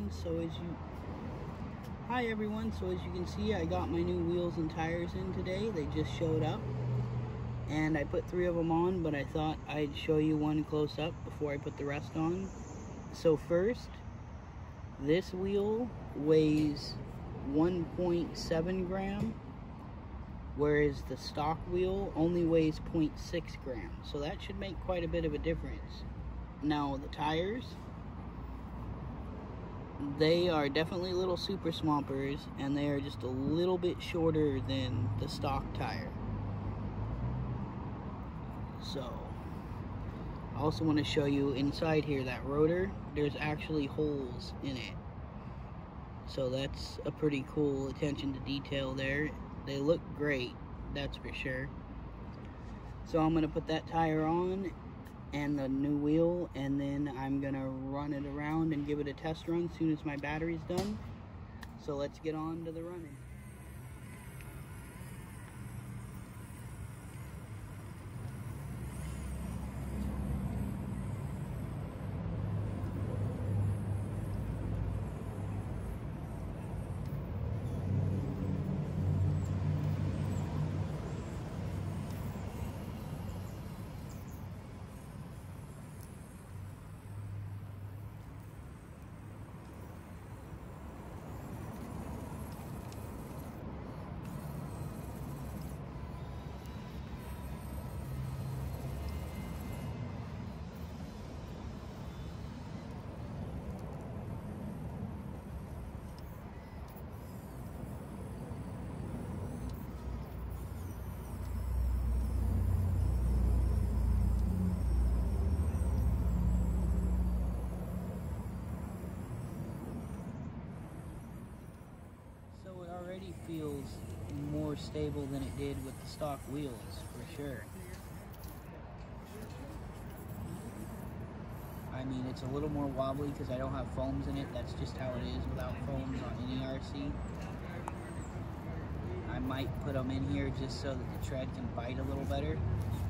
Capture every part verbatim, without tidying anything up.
everyone. So as you Hi everyone. So as you can see, I got my new wheels and tires in today. They just showed up. And I put three of them on, but I thought I'd show you one close up before I put the rest on. So first, this wheel weighs one point seven gram, whereas the stock wheel only weighs zero point six grams. So that should make quite a bit of a difference. Now the tires, they are definitely little super swampers, and they are just a little bit shorter than the stock tire. So I also want to show you inside here, that rotor, there's actually holes in it. So that's a pretty cool attention to detail there. They look great, that's for sure. So I'm going to put that tire on and the new wheel, and then I'm going to run it around and give it a test run as soon as my battery's done. So let's get on to the running. So it already feels more stable than it did with the stock wheels, for sure. I mean, it's a little more wobbly because I don't have foams in it. That's just how it is without foams on any R C. I might put them in here just so that the tread can bite a little better.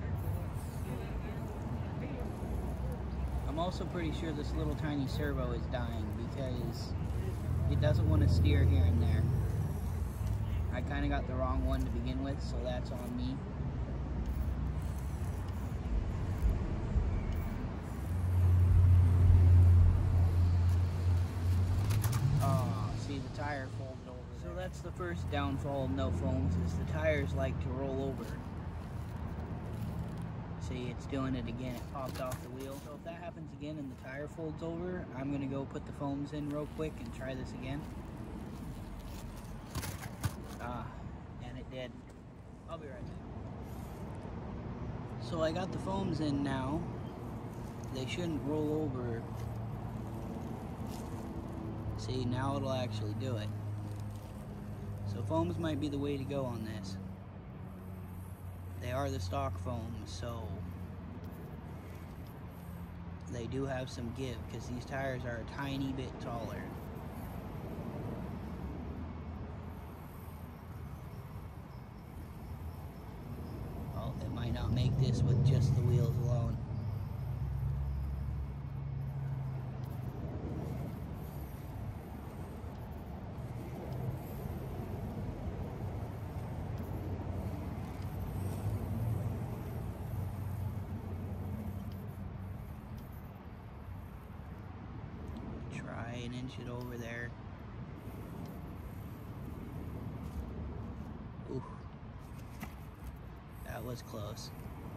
I'm also pretty sure this little tiny servo is dying because it doesn't want to steer here and there. I kind of got the wrong one to begin with, so that's on me. Oh, see, the tire folded over there. So that's the first downfall of no foams, is the tires like to roll over. See, it's doing it again. It popped off the wheel. So if that happens again and the tire folds over, I'm going to go put the foams in real quick and try this again. Ah, and it did. I'll be right back. So I got the foams in now. They shouldn't roll over. See, now it'll actually do it. So foams might be the way to go on this. They are the stock foams, so they do have some give because these tires are a tiny bit taller. Well, it might not make this with just the wheels alone. Try and inch it over there. Ooh, that was close.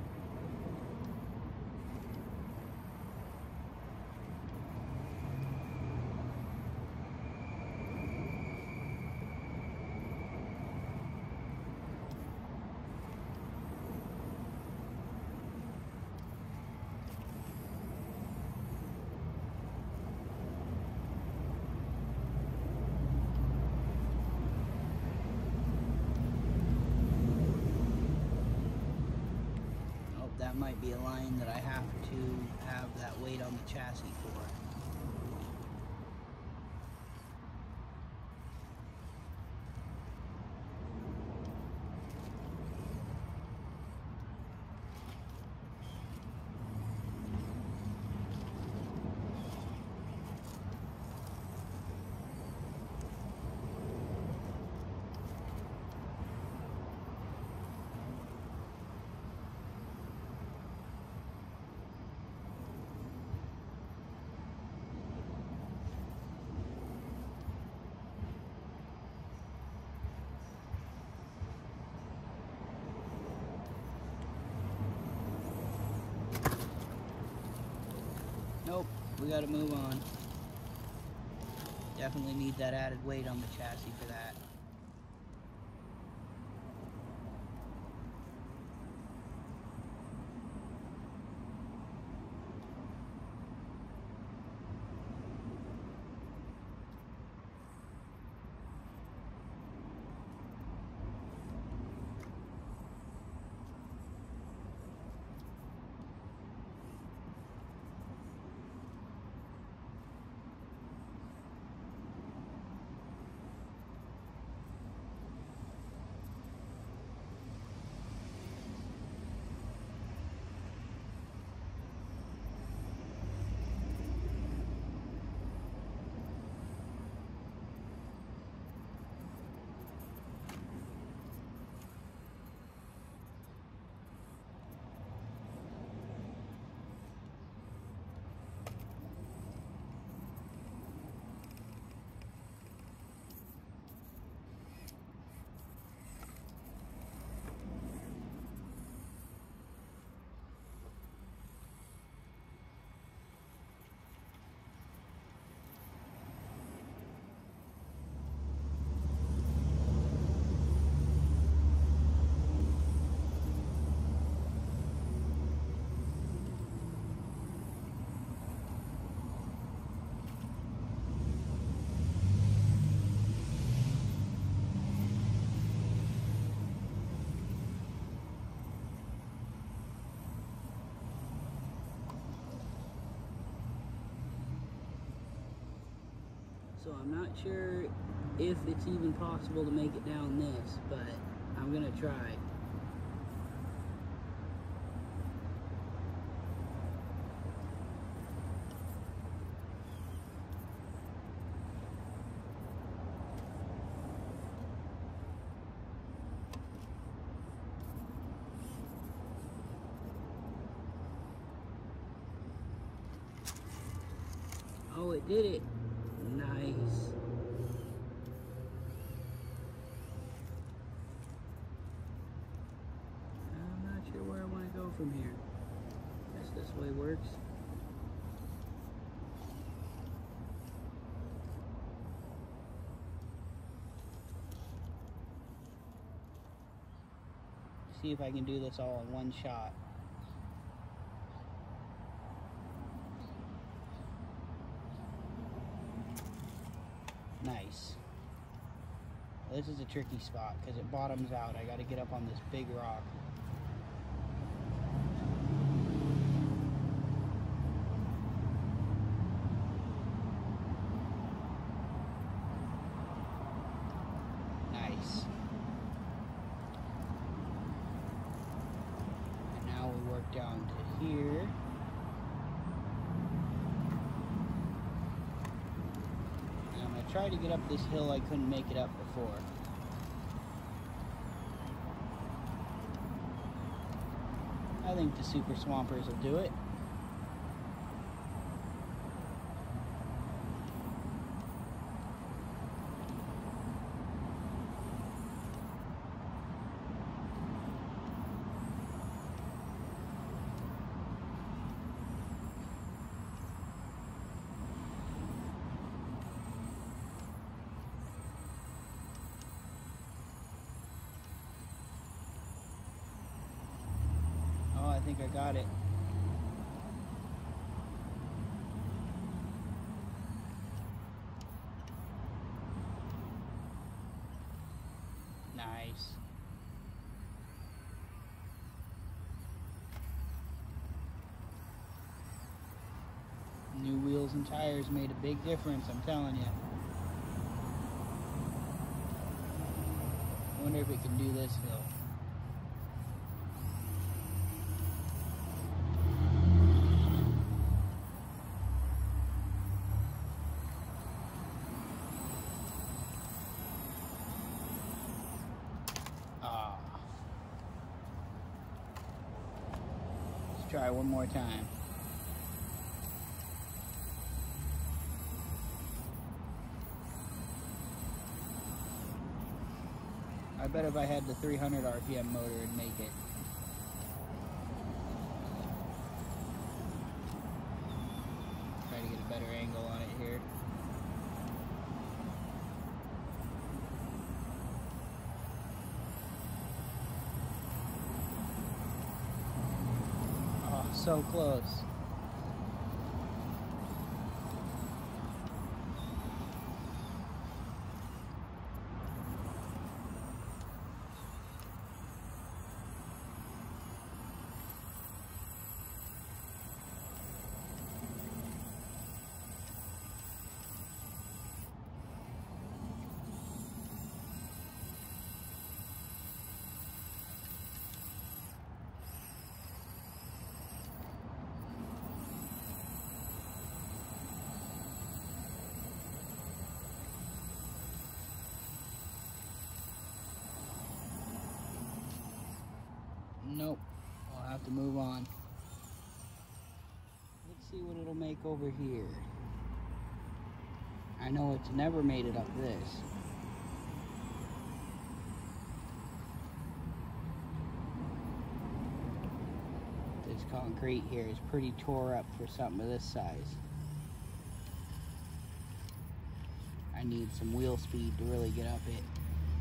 That might be a line that I have to have that weight on the chassis for. we gotta move on. Definitely need that added weight on the chassis for that. So I'm not sure if it's even possible to make it down this, but I'm gonna try. Oh, it did it. Nice. I'm not sure where I want to go from here. Guess this way works. See if I can do this all in one shot. Nice. Well, this is a tricky spot because it bottoms out. I got to get up on this big rock. Nice. And now we work down to here. Tried to get up this hill, I couldn't make it up before. I think the Super Swampers will do it. I think I got it. Nice. New wheels and tires made a big difference, I'm telling you. I wonder if it can do this hill. Try one more time. I bet if I had the three hundred R P M motor, it'd make it. Try to get better angle on it here. Oh, so close. Nope, I'll have to move on. Let's see what it'll make over here. I know it's never made it up this. This concrete here is pretty tore up for something of this size. I need some wheel speed to really get up it.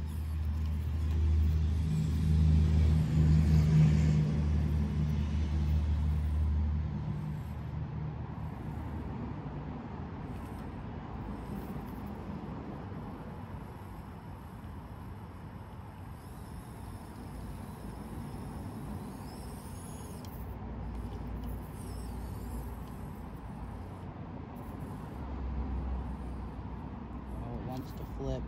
To flip.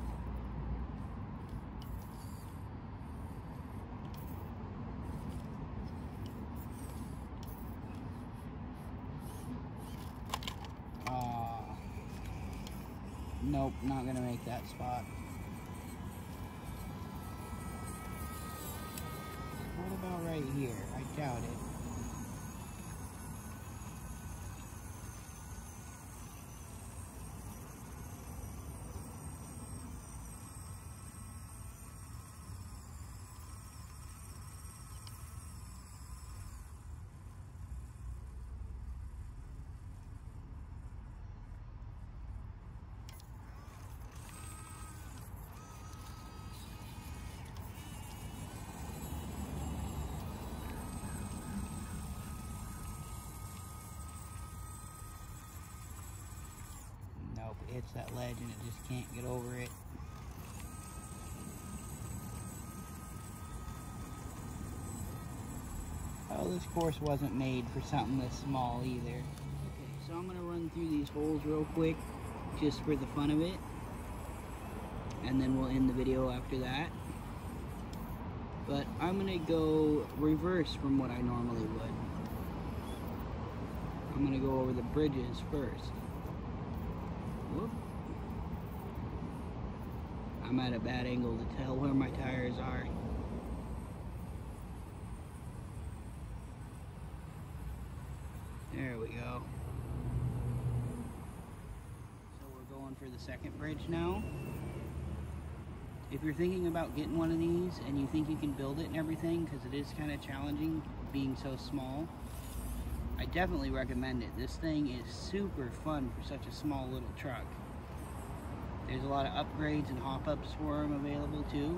Uh, nope, not gonna make that spot. What about right here? I doubt it. It hits that ledge and it just can't get over it. Oh, this course wasn't made for something this small either. Okay, so I'm going to run through these holes real quick just for the fun of it, and then we'll end the video after that. But I'm going to go reverse from what I normally would. I'm going to go over the bridges first. Whoop. I'm at a bad angle to tell where my tires are. There we go. So we're going for the second bridge now. If you're thinking about getting one of these and you think you can build it and everything, because it is kind of challenging being so small, I definitely recommend it. This thing is super fun for such a small little truck. There's a lot of upgrades and hop-ups for them available too.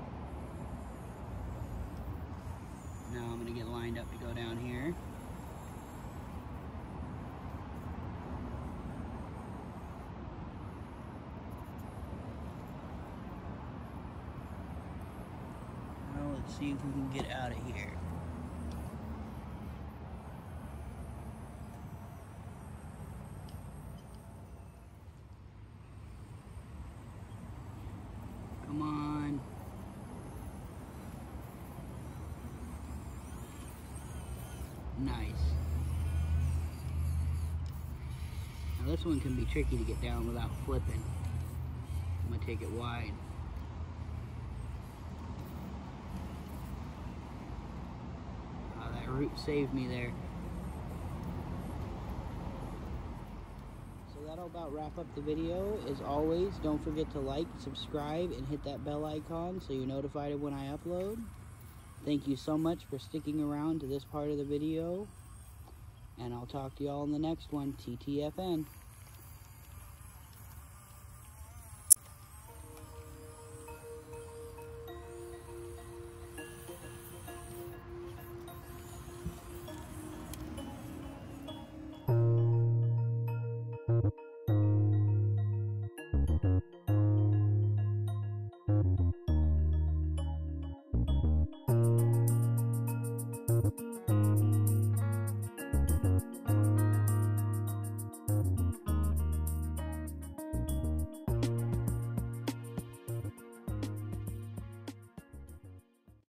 Now I'm going to get lined up to go down here. Now let's see if we can get out of here. Come on. Nice. Now this one can be tricky to get down without flipping. I'm gonna take it wide. Oh, that root saved me there. That'll about wrap up the video. As always, don't forget to like, subscribe, and hit that bell icon so you're notified of when I upload. Thank you so much for sticking around to this part of the video. And I'll talk to y'all in the next one. T T F N.